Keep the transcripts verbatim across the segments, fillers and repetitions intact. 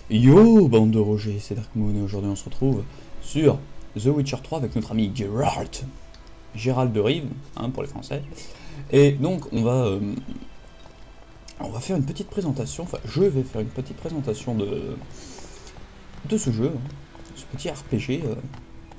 Yo, bande de Roger, c'est Dark Moon et aujourd'hui on se retrouve sur The Witcher trois avec notre ami Geralt. Gérald de Rive, hein, pour les Français. Et donc on va, euh, on va faire une petite présentation, enfin je vais faire une petite présentation de, de ce jeu, hein, ce petit R P G euh,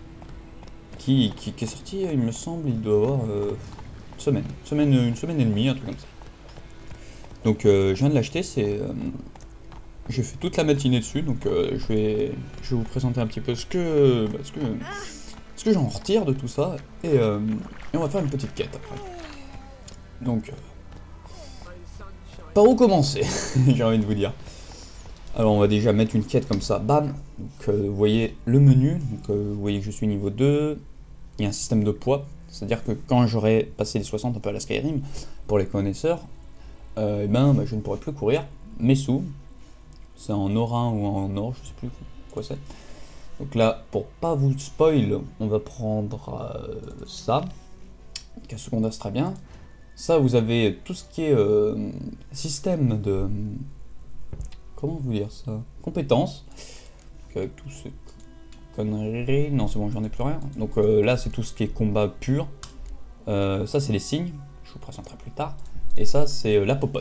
qui, qui, qui est sorti, il me semble, il doit avoir euh, une semaine, une semaine, une semaine et demie, un truc comme ça. Donc euh, je viens de l'acheter, c'est... Euh, j'ai fait toute la matinée dessus, donc euh, je, vais, je vais vous présenter un petit peu ce que, bah, ce que, ce que j'en retire de tout ça, et, euh, et on va faire une petite quête après. Donc, euh, par où commencer, j'ai envie de vous dire. Alors on va déjà mettre une quête comme ça, bam. Donc euh, vous voyez le menu, donc, euh, vous voyez que je suis niveau deux, il y a un système de poids, c'est-à-dire que quand j'aurai passé les soixante un peu à la Skyrim, pour les connaisseurs, euh, et ben, bah, je ne pourrai plus courir, mes sous. C'est en orin ou en or, je sais plus quoi c'est. Donc là, pour pas vous spoil, on va prendre euh, ça. Cas secondaire, c'est très bien. Ça, vous avez tout ce qui est euh, système de... Comment vous dire ça? Compétences. Donc, avec tout ce conneries... Non, c'est bon, j'en ai plus rien. Donc euh, là, c'est tout ce qui est combat pur. Euh, ça, c'est les signes. Je vous présenterai plus tard. Et ça, c'est euh, la popote.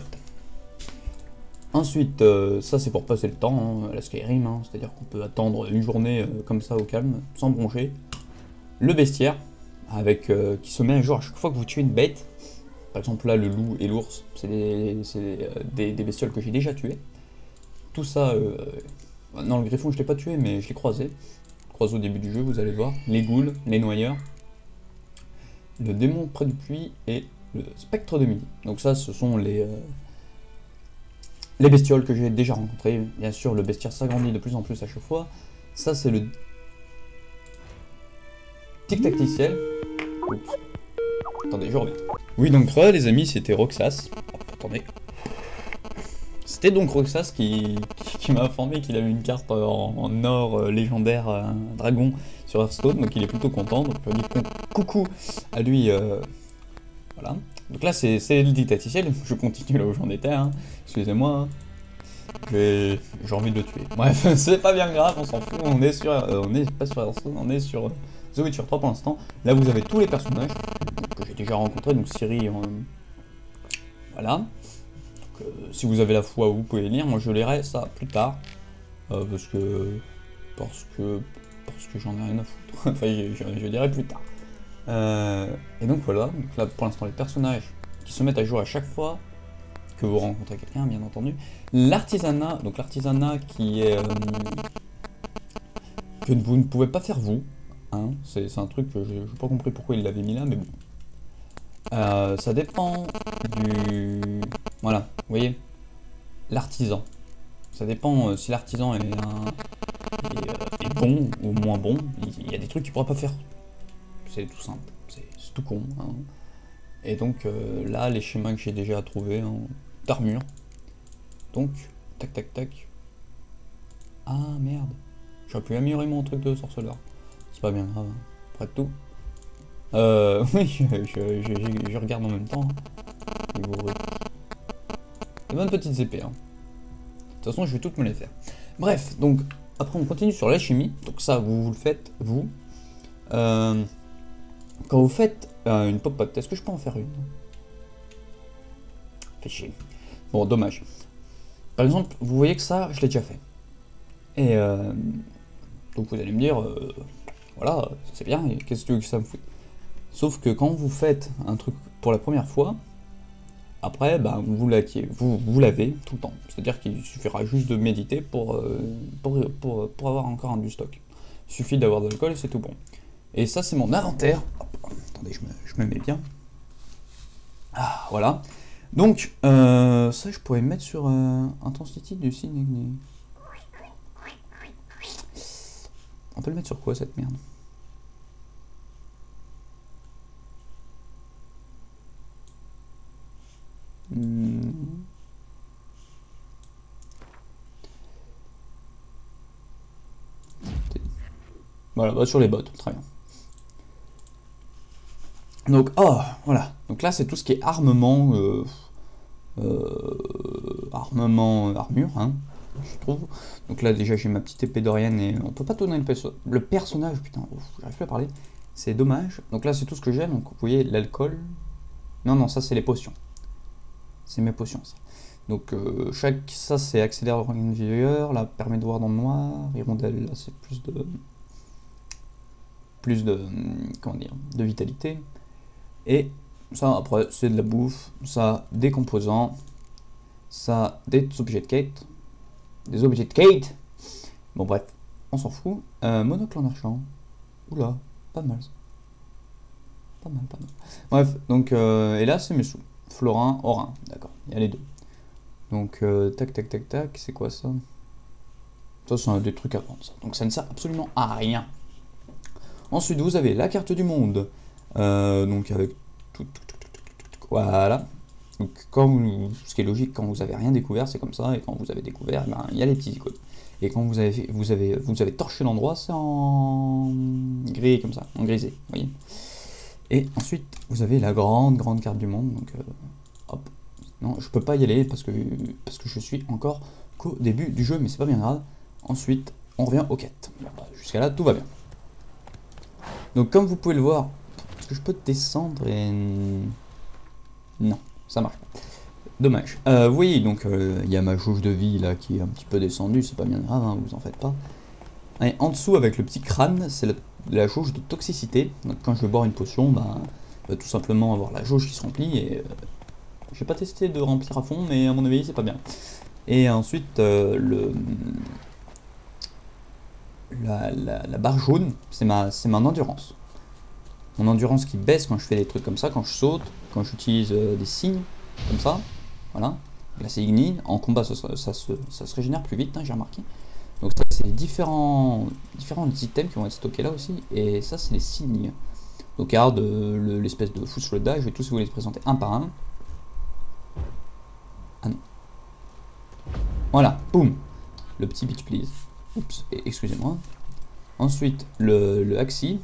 Ensuite, euh, ça c'est pour passer le temps, hein, la Skyrim, hein, c'est-à-dire qu'on peut attendre une journée euh, comme ça au calme, sans broncher. Le bestiaire, avec, euh, qui se met à jour à chaque fois que vous tuez une bête. Par exemple là, le loup et l'ours, c'est des, euh, des, des bestioles que j'ai déjà tuées. Tout ça, euh, non, le griffon je l'ai pas tué, mais je l'ai croisé. Croisé au début du jeu, vous allez voir. Les ghouls, les noyeurs, le démon près du puits et le spectre de midi. Donc ça, ce sont les... Euh, Les bestioles que j'ai déjà rencontrées, bien sûr le bestiaire s'agrandit de plus en plus à chaque fois. Ça c'est le tic-tacticiel. Oups. Attendez, je reviens. Oui donc re les amis, c'était Roxas. Oh, attendez. C'était donc Roxas qui, qui, qui m'a informé qu'il avait une carte en, en or euh, légendaire euh, dragon sur Hearthstone, donc il est plutôt content. Donc je lui dis coucou à lui. Euh, voilà. Donc là c'est le dictaticiel, je continue là où j'en étais, hein. Excusez-moi, hein. J'ai envie de le tuer. Bref, c'est pas bien grave, on s'en fout, on est sur... Euh, on est pas sur Hearthstone, on est sur euh, The Witcher trois pour l'instant. Là vous avez tous les personnages que j'ai déjà rencontrés, donc Ciri, euh, voilà. Donc, euh, si vous avez la foi, vous pouvez lire, moi je lirai ça plus tard. Euh, parce que... Parce que... Parce que j'en ai rien à foutre. Enfin, je, je, je lirai plus tard. Euh, et donc voilà, donc là pour l'instant les personnages qui se mettent à jour à chaque fois que vous rencontrez quelqu'un, bien entendu. L'artisanat, donc l'artisanat qui est... Euh, que vous ne pouvez pas faire vous, hein, c'est un truc que je n'ai pas compris pourquoi il l'avait mis là, mais bon. Euh, ça dépend du... Voilà, vous voyez, l'artisan. Ça dépend euh, si l'artisan est, un, est, euh, est bon ou moins bon, il y a des trucs qu'il ne pourra pas faire. C'est tout simple, c'est tout con. Hein. Et donc euh, là, les schémas que j'ai déjà trouvés hein, d'armure. Donc, tac tac tac. Ah merde, j'aurais pu améliorer mon truc de sorceleur. C'est pas bien grave, hein. Après tout. Euh, oui, je, je, je, je regarde en même temps. Hein. Des bonnes petites épées. Hein. De toute façon, je vais toutes me les faire. Bref, donc après on continue sur l'alchimie. Donc ça, vous, vous le faites, vous. Euh, Quand vous faites euh, une popote, est-ce que je peux en faire une? Fait chier. Bon, dommage. Par exemple, vous voyez que ça, je l'ai déjà fait. Et euh, donc vous allez me dire, euh, voilà, c'est bien, qu'est-ce que ça me fout? Sauf que quand vous faites un truc pour la première fois, après, bah, vous l'avez vous, vous tout le temps. C'est-à-dire qu'il suffira juste de méditer pour, euh, pour, pour, pour avoir encore un du stock. Il suffit d'avoir de l'alcool et c'est tout bon. Et ça, c'est mon inventaire. Hop, attendez, je me, je me mets bien. Ah, voilà. Donc, euh, ça, je pourrais mettre sur euh, Intensity du signe. On peut le mettre sur quoi, cette merde? hmm. Voilà, bah, sur les bottes, très bien. Donc, oh, voilà. Donc là, c'est tout ce qui est armement, euh, euh, armement, armure, hein. je trouve. Donc là déjà j'ai ma petite épée d'Orienne et on peut pas tourner le, perso le personnage, putain, j'arrive plus à parler. C'est dommage. Donc là c'est tout ce que j'ai, donc vous voyez l'alcool. Non, non, ça c'est les potions. C'est mes potions, ça. Donc euh, chaque, ça c'est accélère Organe Vieilleur, là permet de voir dans le noir, hirondelle, là c'est plus de... Plus de... Comment dire, de vitalité. Et ça après c'est de la bouffe, ça des composants, ça des objets de quête. Des objets de quête. Bon bref, on s'en fout. Euh, monocle en argent. Oula, pas mal ça. Pas mal, pas mal. Bref, donc, euh, et là c'est mes sous. Florin, Orin, d'accord, il y a les deux. Donc, euh, tac, tac, tac, tac, c'est quoi ça? Ça, c'est des trucs à vendre, ça. Donc, ça ne sert absolument à rien. Ensuite, vous avez la carte du monde. Euh, donc, avec tout, tout, tout, tout, tout, tout, voilà. Donc, quand vous, ce qui est logique, quand vous avez rien découvert, c'est comme ça. Et quand vous avez découvert, ben, il y a les petits icônes. Et quand vous avez, vous avez, vous avez torché l'endroit, c'est en gris, comme ça, en grisé, vous voyez. Et ensuite, vous avez la grande, grande carte du monde. Donc, euh, hop. Non, je peux pas y aller parce que, parce que je suis encore qu'au début du jeu, mais c'est pas bien grave. Ensuite, on revient aux quêtes. Jusqu'à là, tout va bien. Donc, comme vous pouvez le voir, est-ce que je peux descendre et... Non, ça marche pas. Dommage. Euh, vous voyez, donc, il euh, y a ma jauge de vie là qui est un petit peu descendue. C'est pas bien grave, hein, vous en faites pas. Et en dessous, avec le petit crâne, c'est la, la jauge de toxicité. Donc, quand je vais boire une potion, bah, bah, tout simplement avoir la jauge qui se remplit et... Euh, j'ai pas testé de remplir à fond, mais à mon avis, c'est pas bien. Et ensuite, euh, le... La, la, la barre jaune, c'est ma, c'est mon endurance. Mon endurance qui baisse quand je fais des trucs comme ça, quand je saute, quand j'utilise euh, des signes, comme ça. Voilà. Là, c'est Igni. En combat, ça, ça, ça, se, ça se régénère plus vite, hein, j'ai remarqué. Donc ça, c'est les différents, différents items qui vont être stockés là aussi. Et ça, c'est les signes. Donc, regarde euh, l'espèce de fou sur le dash, je vais tous vous les présenter un par un. Ah non. Voilà, boum. Le petit bitch please. Oups, excusez-moi. Ensuite, le, le Axi.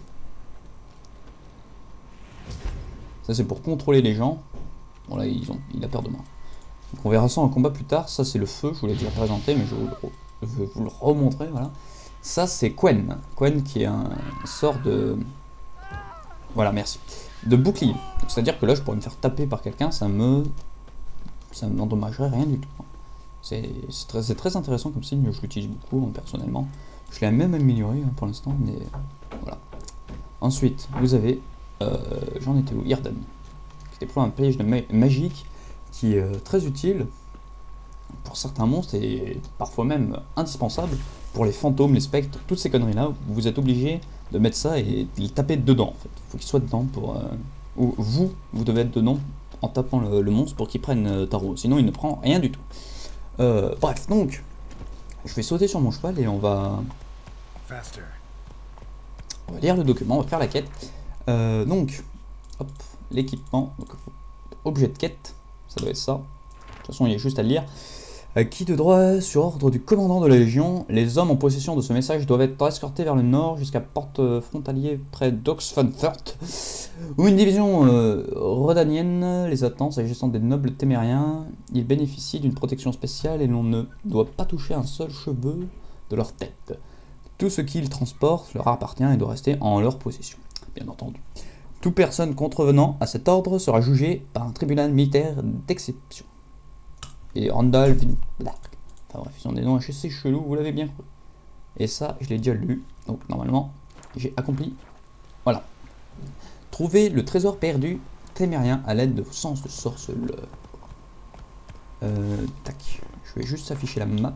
Ça, c'est pour contrôler les gens. Bon, là, ils ont, il a peur de moi. Donc, on verra ça en combat plus tard. Ça, c'est le feu. Je vous l'ai déjà présenté, mais je vais vous le, je vais vous le remontrer. Voilà. Ça, c'est Quen. Quen qui est un sort de... Voilà, merci. De bouclier. C'est-à-dire que là, je pourrais me faire taper par quelqu'un. Ça me... Ça ne m'endommagerait rien du tout. C'est très, très intéressant comme signe. Je l'utilise beaucoup, hein, personnellement. Je l'ai même amélioré hein, pour l'instant, mais voilà. Ensuite, vous avez... Euh, J'en étais où? Irden. Qui déploie un piège de ma magique qui est euh, très utile pour certains monstres et parfois même indispensable pour les fantômes, les spectres, toutes ces conneries-là. Vous êtes obligé de mettre ça et de les taper dedans. En fait. Faut qu'il soit dedans pour... Euh, ou vous, vous devez être dedans en tapant le, le monstre pour qu'il prenne euh, tarot. Sinon, il ne prend rien du tout. Euh, bref, donc, je vais sauter sur mon cheval et on va... Faster. On va lire le document, on va faire la quête. Euh, donc, hop, l'équipement, objet de quête, ça doit être ça. De toute façon, il y a juste à le lire. Euh, qui de droit, sur ordre du commandant de la Légion, les hommes en possession de ce message doivent être escortés vers le nord jusqu'à porte frontalier près d'Oxfenfurt, où une division euh, rodanienne les attend, s'agissant des nobles témériens. Ils bénéficient d'une protection spéciale et l'on ne doit pas toucher un seul cheveu de leur tête. Tout ce qu'ils transportent leur appartient et doit rester en leur possession, bien entendu. Toute personne contrevenant à cet ordre sera jugée par un tribunal militaire d'exception. Et Randall, enfin bref, ils ont des noms assez chelous, vous l'avez bien cru. Et ça, je l'ai déjà lu, donc normalement, j'ai accompli. Voilà. Trouvez le trésor perdu témérien à l'aide de vos sens de sorceleur. Euh, tac. Je vais juste afficher la map.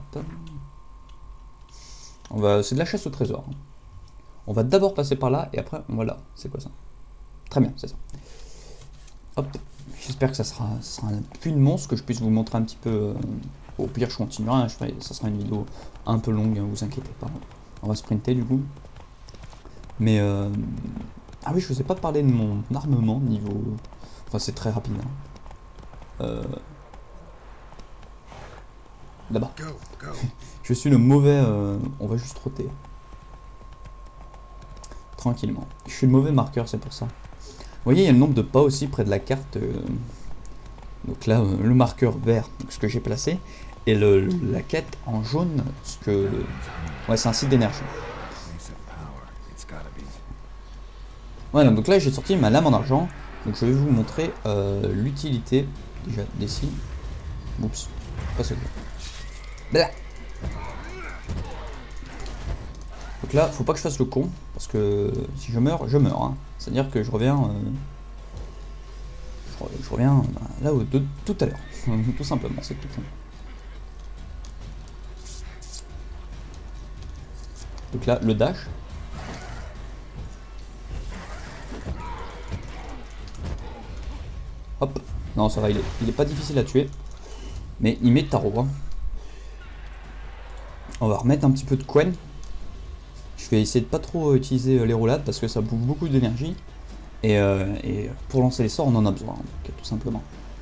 On va, c'est de la chasse au trésor. On va d'abord passer par là et après, voilà. C'est quoi ça? Très bien, c'est ça. Hop. J'espère que ça sera, ça sera plus de monstre, que je puisse vous montrer un petit peu. Euh, au pire, je continuerai. Hein, je ferai, ça sera une vidéo un peu longue, hein, vous inquiétez pas. On va sprinter du coup. Mais euh, ah oui, je vous ai pas parlé de mon armement niveau. Enfin, c'est très rapide. Hein. Euh... Là-bas. Je suis le mauvais. Euh... On va juste roter. Tranquillement. Je suis le mauvais marqueur, c'est pour ça. Vous voyez, il y a le nombre de pas aussi près de la carte. Euh... Donc là, euh, le marqueur vert, donc ce que j'ai placé. Et le, la quête en jaune, ce que... Ouais, c'est un site d'énergie. Voilà, donc là j'ai sorti ma lame en argent. Donc je vais vous montrer euh, l'utilité déjà des signes. Oups, pas celui-là. Blah. Donc là, faut pas que je fasse le con, parce que si je meurs, je meurs. Hein. C'est-à-dire que je reviens... Euh, je, je reviens bah, là où de tout à l'heure. Tout simplement, c'est tout. Donc là, le dash. Hop. Non, ça va, il est, il est pas difficile à tuer. Mais il met tarot. Hein. On va remettre un petit peu de Quen. Je vais essayer de pas trop utiliser les roulades parce que ça bouffe beaucoup d'énergie. Et, euh, et pour lancer les sorts, on en a besoin. Donc, tout simplement.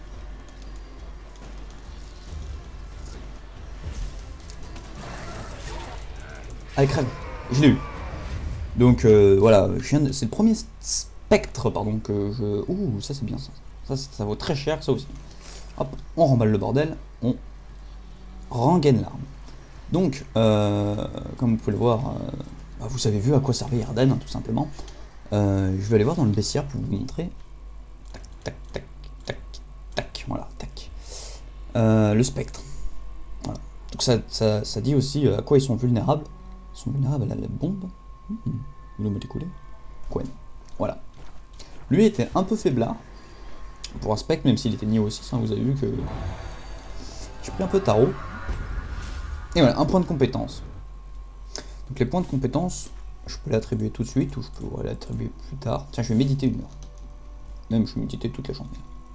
Allez, crève. Je l'ai eu. Donc euh, voilà, c'est le premier spectre pardon, que je... Ouh, ça c'est bien ça. Ça, ça vaut très cher, ça aussi. Hop, on remballe le bordel, on rengaine l'arme. Donc, euh, comme vous pouvez le voir, euh, bah, vous avez vu à quoi servait Yarden, hein, tout simplement. Euh, je vais aller voir dans le bestiaire pour vous montrer. Tac, tac, tac, tac, tac, voilà, tac. Euh, le spectre. Voilà. Donc ça, ça, ça dit aussi à quoi ils sont vulnérables. Ils sont vulnérables à la bombe. Mmh. Vous le découlé. Quen. Voilà. Lui était un peu faiblard. Pour un spectre, même s'il était niveau six, hein, vous avez vu que j'ai pris un peu tarot. Et voilà, un point de compétence. Donc les points de compétence, je peux l'attribuer tout de suite ou je peux l'attribuer plus tard. Tiens, je vais méditer une heure. Même je vais méditer toute la journée.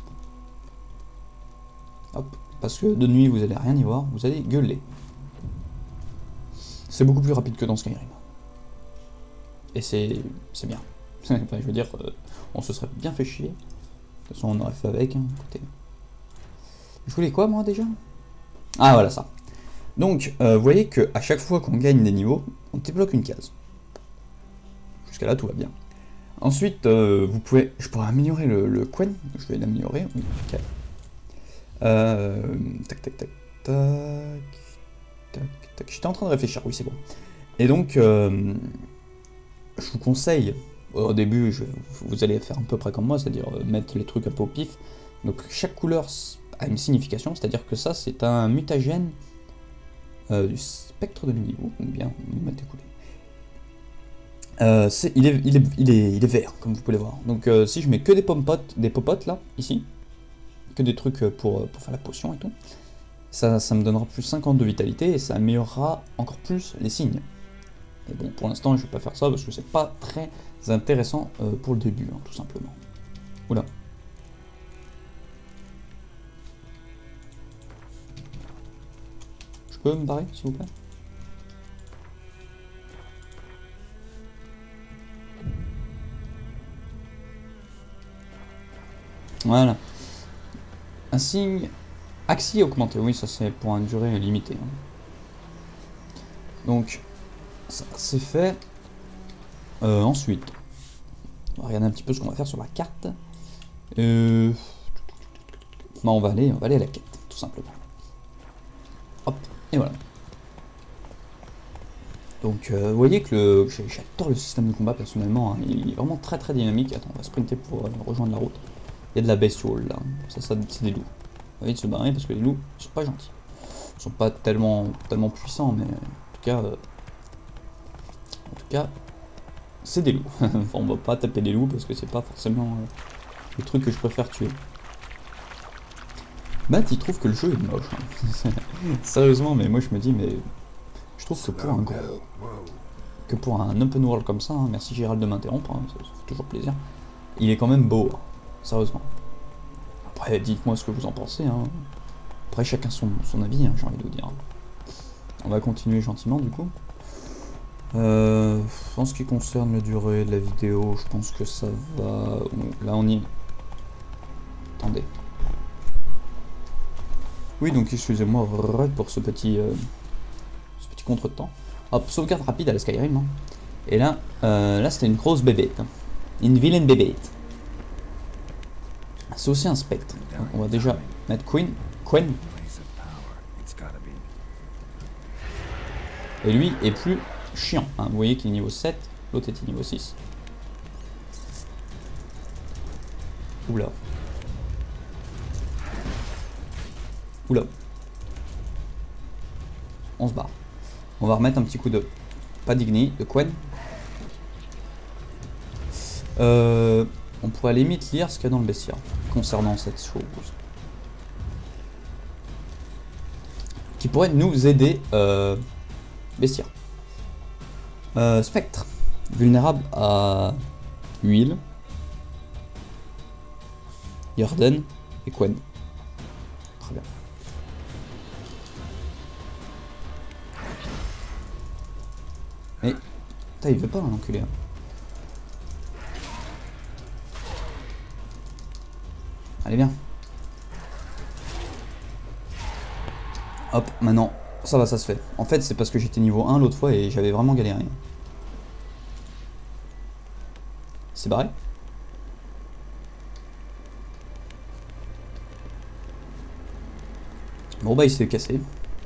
Hop, parce que de nuit vous allez rien y voir, vous allez gueuler. C'est beaucoup plus rapide que dans Skyrim. Et c'est bien. Enfin, je veux dire, euh, on se serait bien fait chier. De toute façon, on aurait fait avec. Hein, écoutez. Je voulais quoi, moi, déjà? Ah, voilà, ça. Donc, euh, vous voyez qu'à chaque fois qu'on gagne des niveaux, on débloque une case. Jusqu'à là, tout va bien. Ensuite, euh, vous pouvez... Je pourrais améliorer le, le Quen. Je vais l'améliorer. Oui, ok. Euh, tac, tac, tac, tac. Tac, tac. J'étais en train de réfléchir. Oui, c'est bon. Et donc... Euh, je vous conseille, au début, je, vous allez faire à peu près comme moi, c'est-à-dire mettre les trucs un peu au pif. Donc chaque couleur a une signification, c'est-à-dire que ça, c'est un mutagène euh, du spectre de niveau, ou bien, découlé. Euh, il, est, il, est, il, est, il est vert, comme vous pouvez le voir. Donc euh, si je mets que des pompotes, des popotes là, ici, que des trucs pour, pour faire la potion et tout, ça, ça me donnera plus cinquante de vitalité et ça améliorera encore plus les signes. Et bon, pour l'instant, je vais pas faire ça parce que c'est pas très intéressant euh, pour le début, hein, tout simplement. Oula. Je peux me barrer, s'il vous plaît? Voilà. Un signe axi augmenté. Oui, ça c'est pour une durée limitée. Hein. Donc... ça c'est fait. Euh, ensuite, on va regarder un petit peu ce qu'on va faire sur la carte. Euh... Bah, on va aller, on va aller à la quête, tout simplement. Hop, et voilà. Donc, euh, vous voyez que le, j'adore le système de combat personnellement. Hein, il est vraiment très très dynamique. Attends, on va sprinter pour euh, rejoindre la route. Il y a de la bestiole là. Ça, ça c'est des loups. Vous voyez de se barrer parce que les loups ils sont pas gentils. Ils sont pas tellement tellement puissants, mais en tout cas. Euh, En tout cas, c'est des loups. Enfin, on va pas taper des loups parce que c'est pas forcément euh, le truc que je préfère tuer. Matt, il trouve que le jeu est moche. Hein. Sérieusement, mais moi je me dis, mais je trouve que pour un gros, que pour un open world comme ça, hein, merci Gérald de m'interrompre, hein, ça, ça fait toujours plaisir. Il est quand même beau, hein, sérieusement. Après, dites-moi ce que vous en pensez. Hein. Après, chacun son, son avis, hein, j'ai envie de vous dire. On va continuer gentiment du coup. Euh, en ce qui concerne la durée de la vidéo, je pense que ça va... Là on y est. Attendez. Oui, donc excusez-moi pour ce petit, euh, ce petit contre-temps. Hop, sauvegarde rapide à la Skyrim. Hein. Et là, euh, là c'était une grosse bébête. Hein. Une vilaine bébête. C'est aussi un spectre. Donc on va déjà mettre Queen. Quen. Et lui est plus chiant. Hein. Vous voyez qu'il est niveau sept, l'autre était niveau six. Oula. Oula. On se barre. On va remettre un petit coup de... Pas d'Igni, de Quen. Euh, on pourrait à la limite lire ce qu'il y a dans le bestiaire concernant cette chose. Qui pourrait nous aider. Euh, bestiaire. Euh, spectre. Vulnérable à huile. Yarden et Quen. Très bien. Mais, putain, il veut pas l'enculé. Hein. Allez, viens. Hop, maintenant, ça va, ça se fait. En fait, c'est parce que j'étais niveau un l'autre fois et j'avais vraiment galéré. C'est barré. Bon bah il s'est cassé.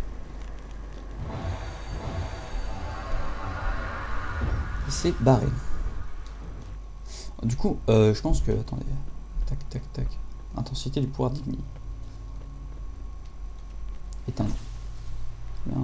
Il s'est barré. Du coup, euh, je pense que... Attendez. Tac, tac, tac. Intensité du pouvoir d'Igni. Éteindre. Bien.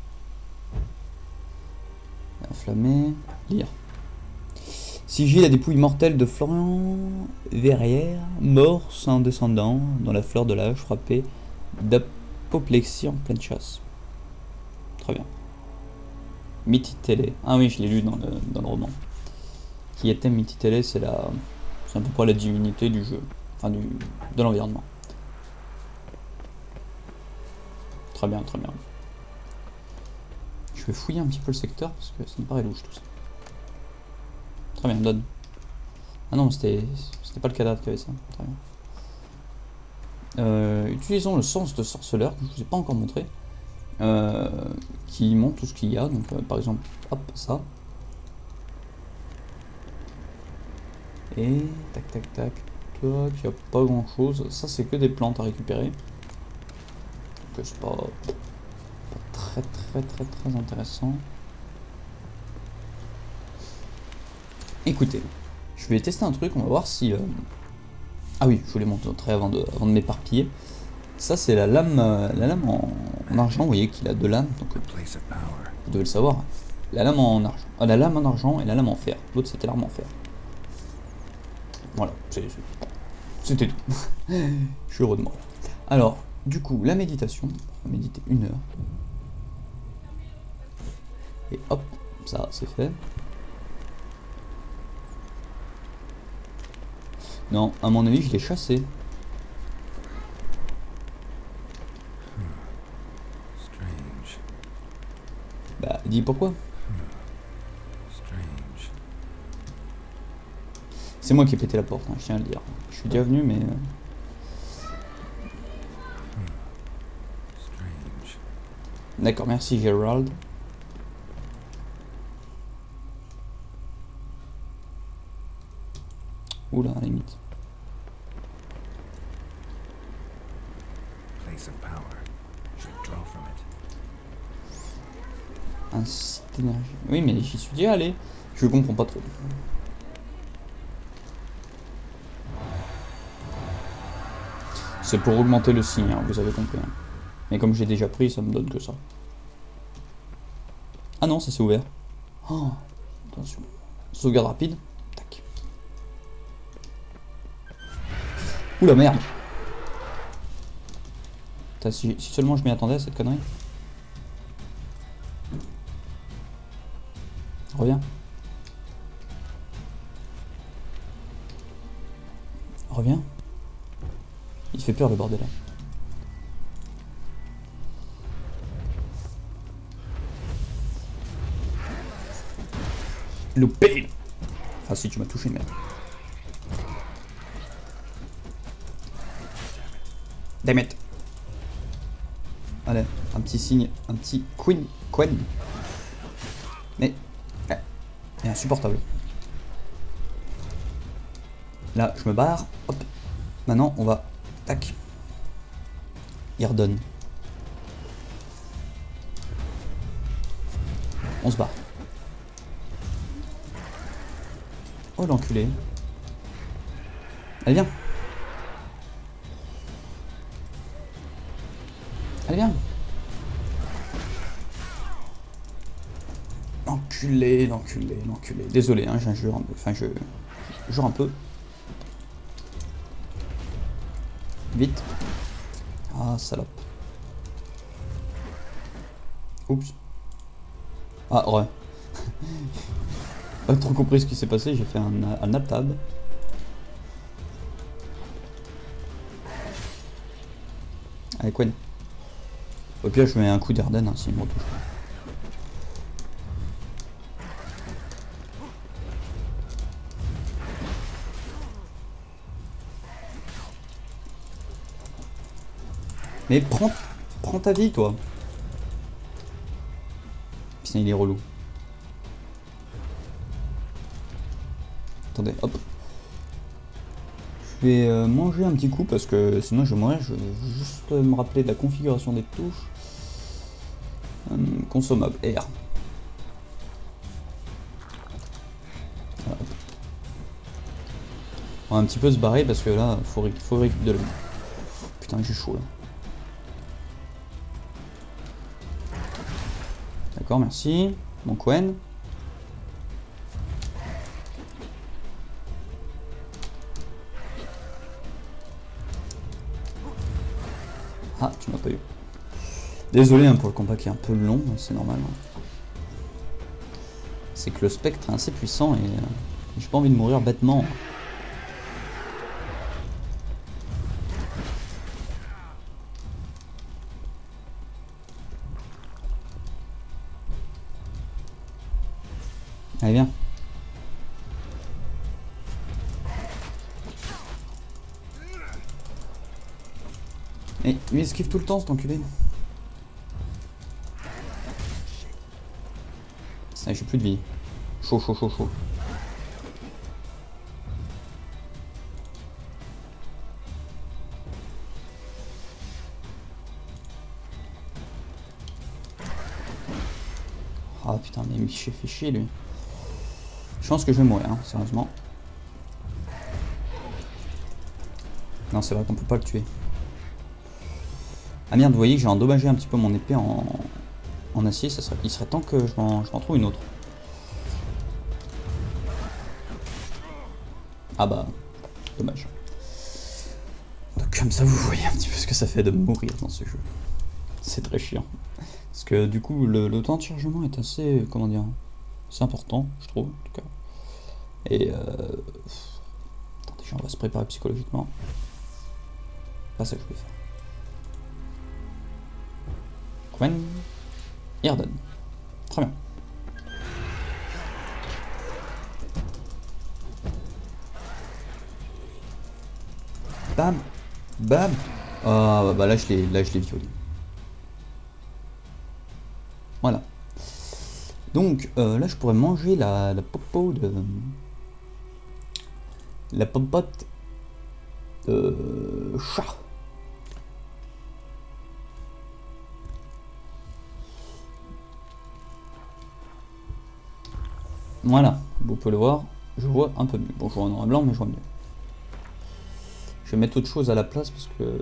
Inflammé. Lire. Sigil la dépouille mortelle de Florian Verrière, mort sans descendant, dans la fleur de l'âge, frappé d'apoplexie en pleine chasse. Très bien. Mititele. Ah oui, je l'ai lu dans le, dans le roman. Qui était Mititele, c'est la... C'est à peu près la divinité du jeu. Enfin, du, de l'environnement. Très bien, très bien. Je vais fouiller un petit peu le secteur, parce que ça me paraît louche tout ça. Très bien, donne. Ah non, c'était c'était pas le cadavre qui avait ça. Très bien. Euh, utilisons le sens de sorceleur, que je vous ai pas encore montré. Euh, qui montre tout ce qu'il y a. Donc, euh, par exemple, hop, ça. Et tac, tac, tac. Tac, il n'y a pas grand chose. Ça, c'est que des plantes à récupérer. Donc, c'est pas, pas très, très, très, très intéressant. Écoutez, je vais tester un truc, on va voir si... Euh... Ah oui, je voulais montrer avant de, avant de m'éparpiller. Ça, c'est la lame, euh, la lame en, en argent, vous voyez qu'il a deux lames, donc euh, vous devez le savoir. La lame en argent, ah, la lame en argent et la lame en fer. L'autre, c'était l'arme en fer. Voilà, c'était tout. Je suis heureux de moi. Alors, du coup, la méditation, on va méditer une heure. Et hop, ça, c'est fait. Non, à mon avis, je l'ai chassé. Bah, dis pourquoi. C'est moi qui ai pété la porte, hein, je tiens à le dire. Je suis déjà venu, mais... Euh... D'accord, merci Gerald. Oula, à la limite. Un site d'énergie. Oui, mais j'y suis déjà allé. Je comprends pas trop. C'est pour augmenter le signe, hein, vous avez compris. Hein. Mais comme j'ai déjà pris, ça me donne que ça. Ah non, ça s'est ouvert. Oh, attention. Sauvegarde rapide. Tac. Oula, merde. Si, si seulement je m'y attendais à cette connerie. Reviens. Reviens. Il fait peur le bordel là. Loupé. Enfin si tu m'as touché merde. Damn it. Allez, un petit signe, un petit queen, queen. Mais, est insupportable. Là, je me barre. Hop. Maintenant, on va, tac. Il redonne. On se barre. Oh l'enculé. Allez viens. Allez viens. L'enculé, l'enculé, l'enculé. Désolé, hein, j'injure un peu. Enfin, je... je jure un peu. Vite. Ah, salope. Oups. Ah, ouais. Pas trop compris ce qui s'est passé, j'ai fait un, un atab. Allez, Quen. Au pire, je mets un coup d'Arden, hein, s'il me retouche. Mais prends, prends ta vie, toi. Putain, il est relou. Attendez, hop. Je vais euh, manger un petit coup parce que sinon je vais mourir. Je vais juste me rappeler de la configuration des touches. Hum, consommable, R. Voilà. On va un petit peu se barrer parce que là, il faut, ré faut récupérer de l'eau. Putain, j'ai chaud là. D'accord, merci. Mon Quen. Ah, tu m'as pas eu. Désolé hein, pour le combat qui est un peu long, c'est normal. Hein. C'est que le spectre est assez puissant et euh, j'ai pas envie de mourir bêtement. Allez, viens. Et il esquive tout le temps cet enculé. Ça, j'ai plus de vie. Chaud, chaud, chaud, chaud. Ah putain, mais Miché fait chier lui. Je pense que je vais mourir, hein, sérieusement. Non, c'est vrai qu'on peut pas le tuer. Ah merde, vous voyez que j'ai endommagé un petit peu mon épée en, en acier. Ça serait... Il serait temps que je m'en trouve une autre. Ah bah, dommage. Donc comme ça, vous voyez un petit peu ce que ça fait de mourir dans ce jeu. C'est très chiant. Parce que du coup, le, le temps de chargement est assez, comment dire, c'est important, je trouve, en tout cas. Et euh... attends, déjà, on va se préparer psychologiquement. Pas ça que je vais faire. Quen, Yrden. Très bien. Bam, bam. Ah bah, bah là je l'ai, là je l'ai violé. Voilà. Donc euh, là je pourrais manger la, la popo de la popote de chat. Voilà, vous pouvez le voir, je vois un peu mieux. Bon, je vois en noir et blanc, mais je vois mieux. Je vais mettre autre chose à la place parce que...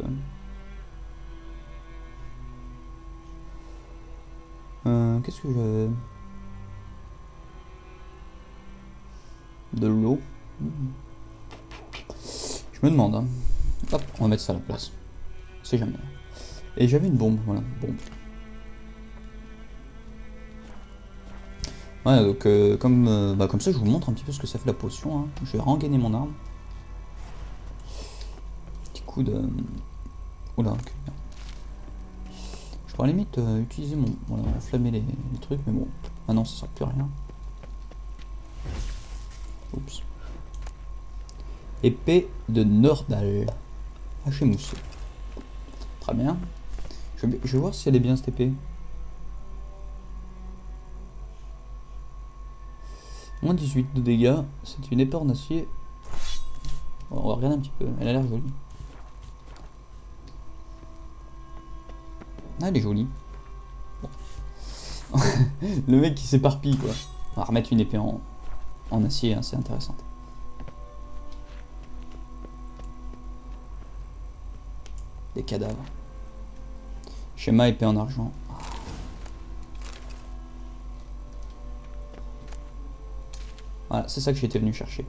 Euh, Qu'est-ce que j'ai... De l'eau. Je me demande. Hein. Hop, on va mettre ça à la place. C'est jamais. Et j'avais une bombe, voilà, bombe. Ouais, donc euh, comme, euh, bah, comme ça, je vous montre un petit peu ce que ça fait la potion. Hein. Je vais rengainer mon arme. Petit coup de... Oula, ok. Je pourrais à la limite euh, utiliser mon... Voilà, enflammer les, les trucs, mais bon, maintenant ça sert plus à rien. Oups. Épée de Nordal. Haché moussé. Très bien. Je vais, je vais voir si elle est bien cette épée. moins dix-huit de dégâts. C'est une épée en acier. On va regarder un petit peu. Elle a l'air jolie. Ah, elle est jolie. Bon. Le mec qui s'éparpille quoi. On va remettre une épée en, en acier, hein, c'est intéressant. Des cadavres. Schéma épée en argent. Voilà, c'est ça que j'étais venu chercher.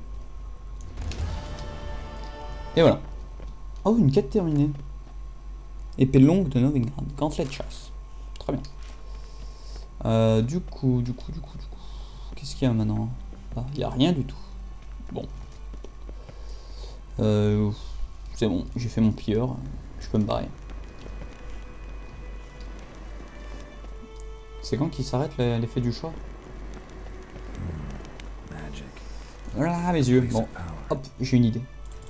Et voilà. Oh, une quête terminée. Épée longue de Novigrad. Gantelet de chasse. Très bien. Euh, du coup, du coup, du coup, du coup. Qu'est-ce qu'il y a maintenant? Ah, il n'y a rien du tout. Bon. Euh, c'est bon, j'ai fait mon pilleur. Je peux me barrer. C'est quand qu'il s'arrête l'effet du choix? Voilà mes yeux. Bon, hop, j'ai une idée.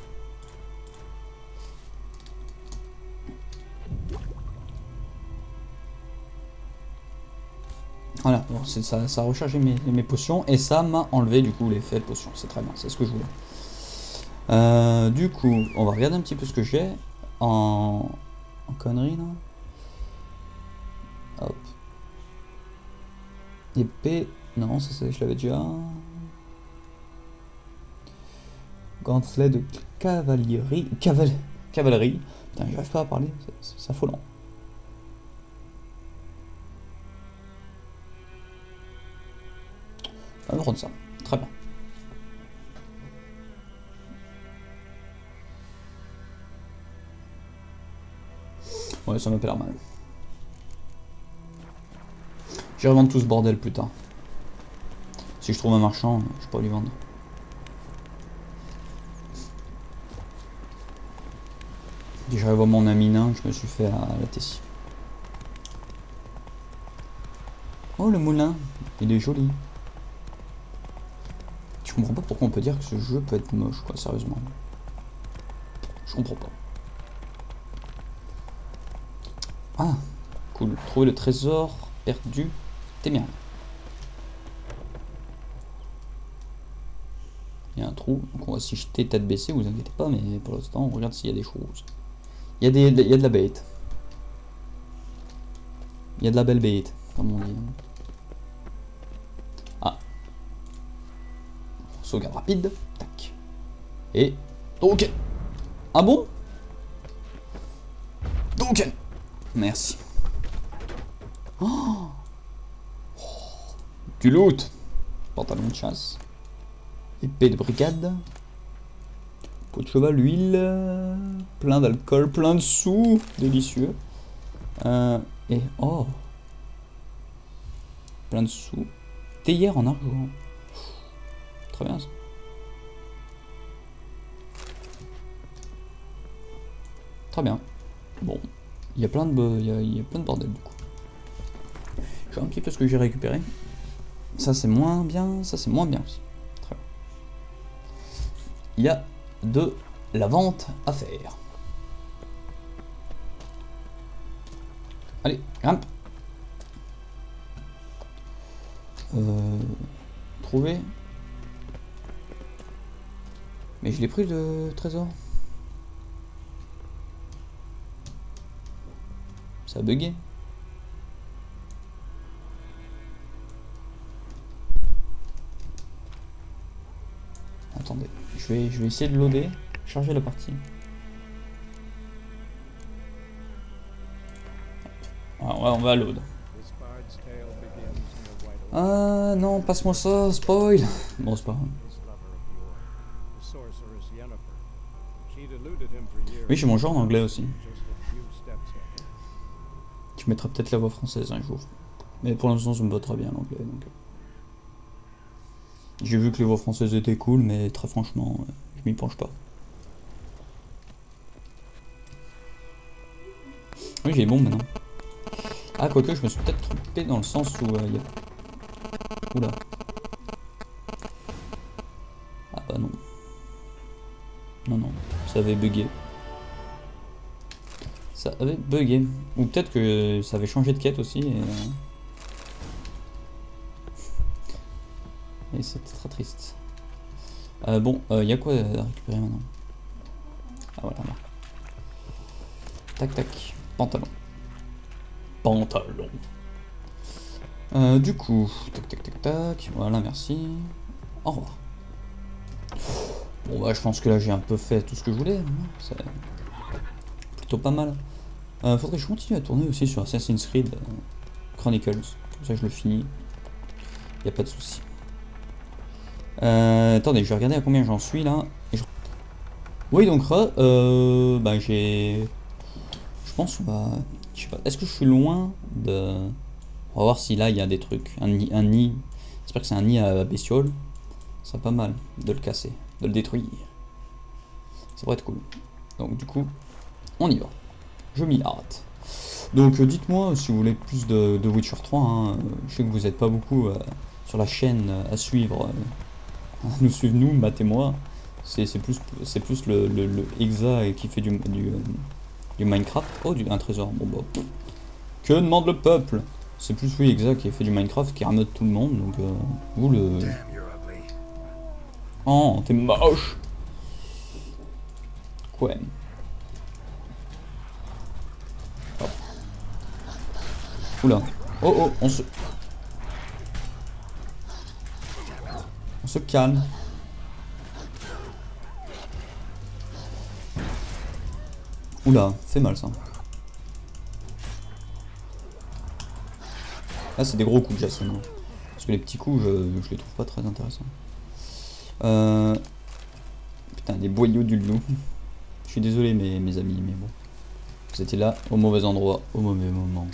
Voilà, bon, ça, ça a rechargé mes, mes potions et ça m'a enlevé du coup l'effet de potion. C'est très bien, c'est ce que je voulais. Euh, du coup, on va regarder un petit peu ce que j'ai en, en conneries là. Hop. Épée. Non, ça, ça je l'avais déjà. Gantelet de cavalerie. Caval... Cavalerie. Putain, j'arrive pas à parler, c'est affolant. On va prendre ça. Très bien. Ouais, ça m'a pas l'air mal. Je vais revendre tout ce bordel plus tard. Si je trouve un marchand, je peux lui vendre. Déjà, je vois mon ami nain que je me suis fait à la Tessie. Oh, le moulin, il est joli. Je comprends pas pourquoi on peut dire que ce jeu peut être moche, quoi, sérieusement. Je comprends pas. Ah, cool. Trouver le trésor perdu. T'es bien. Il y a un trou, donc on va s'y jeter tête baissée, vous inquiétez pas, mais pour l'instant, on regarde s'il y a des choses. Il y a, des, il y a de la bête. Il y a de la belle bête, comme on dit. Ah. Sauvegarde rapide. Tac. Et... token. Ah bon? Token. Merci. Oh. Du loot. Pantalon de chasse. Épée de brigade. Peau de cheval, huile. Plein d'alcool, plein de sous. Délicieux. Euh, et oh. Plein de sous. Théière en argent. Très bien ça. Très bien. Bon. Il y a plein de, il y a, il y a plein de bordel du coup. Je vois un petit peu ce que j'ai récupéré. Ça c'est moins bien, ça c'est moins bien aussi. Très bien. Il y a de la vente à faire. Allez, grimpe. Euh, trouver. Mais je l'ai pris le trésor. Ça a bugué. Attendez, je vais, je vais essayer de loader, charger la partie. Alors ouais, on va load. Ah non, passe-moi ça, spoil. Bon, c'est pas grave. Oui, j'ai mon jeu en anglais aussi. Je mettrai peut-être la voix française un jour. Mais pour l'instant, ça me va très bien l'anglais. Donc... j'ai vu que les voix françaises étaient cool, mais très franchement, je m'y penche pas. Oui, j'ai les bombes maintenant. Ah, quoique, je me suis peut-être trompé dans le sens où il euh, y a... Oula. Ah bah non. Non, non, ça avait bugué. Ça avait bugué. Ou peut-être que ça avait changé de quête aussi. Et, euh... et c'était très triste. Euh, bon, il euh, y a quoi à récupérer maintenant? Ah voilà, là. Tac tac. Pantalon. Pantalon. Euh, du coup, tac tac tac tac, voilà, merci. Au revoir. Bon bah je pense que là j'ai un peu fait tout ce que je voulais, c'est plutôt pas mal. Euh, faudrait que je continue à tourner aussi sur Assassin's Creed euh, Chronicles, comme ça je le finis, y a pas de souci. Euh, attendez, je vais regarder à combien j'en suis là. Et je... Oui donc euh, bah j'ai... Je pense bah... Je sais pas, est-ce que je suis loin de... On va voir si là il y a des trucs, un nid, un nid. J'espère que c'est un nid à bestiole. C'est pas mal de le casser, de le détruire. Ça pourrait être cool. Donc du coup, on y va. Je m'y hâte. Donc euh, dites-moi si vous voulez plus de, de Witcher trois. Hein. Je sais que vous n'êtes pas beaucoup euh, sur la chaîne euh, à suivre. Euh, nous suivre nous, Matt et moi. C'est plus, c'est plus le, le, le Exa qui fait du, du, euh, du Minecraft. Oh, du, un trésor. Bon bah. Pff. Que demande le peuple? C'est plus oui Exa qui fait du Minecraft, qui ramène tout le monde. Donc euh, vous le... Oh, t'es moche. Quoi? Hop. Oula. Oh oh, on se... On se calme. Oula, c'est mal ça. Là c'est des gros coups déjà seulement. Parce que les petits coups je, je les trouve pas très intéressants. Euh... Putain, des boyaux du loup. Je suis désolé mes, mes amis, mais bon. Vous étiez là au mauvais endroit, au mauvais moment.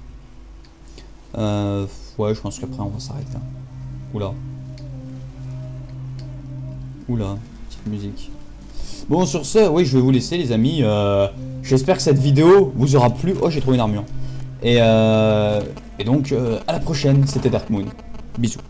Euh... Ouais, je pense qu'après on va s'arrêter. Hein. Oula. Oula, petite musique. Bon, sur ce, oui, je vais vous laisser les amis. Euh... J'espère que cette vidéo vous aura plu. Oh, j'ai trouvé une armure. Et, euh... Et donc, euh, à la prochaine, c'était Dark Moon. Bisous.